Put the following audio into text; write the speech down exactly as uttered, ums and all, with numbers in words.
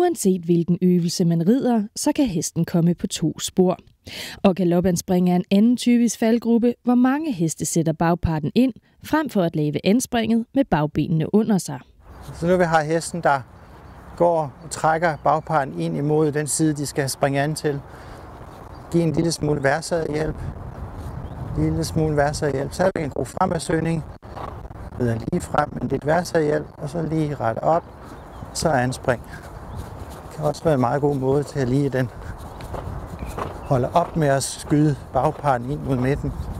Uanset hvilken øvelse man rider, så kan hesten komme på to spor. Og galopanspring er en anden typisk faldgruppe, hvor mange heste sætter bagparten ind, frem for at lave anspringet med bagbenene under sig. Så nu vi har hesten, der går og trækker bagparten ind imod den side, de skal springe an til. Giv en lille smule værsadhjælp. En lille smule værsadhjælp. Så har vi en god fremadsøgning. Rider lige frem med lidt værsadhjælp, og så lige rette op. Så er anspring. Det kan også være en meget god måde til at lige den holde op med at skyde bagparten ind mod midten.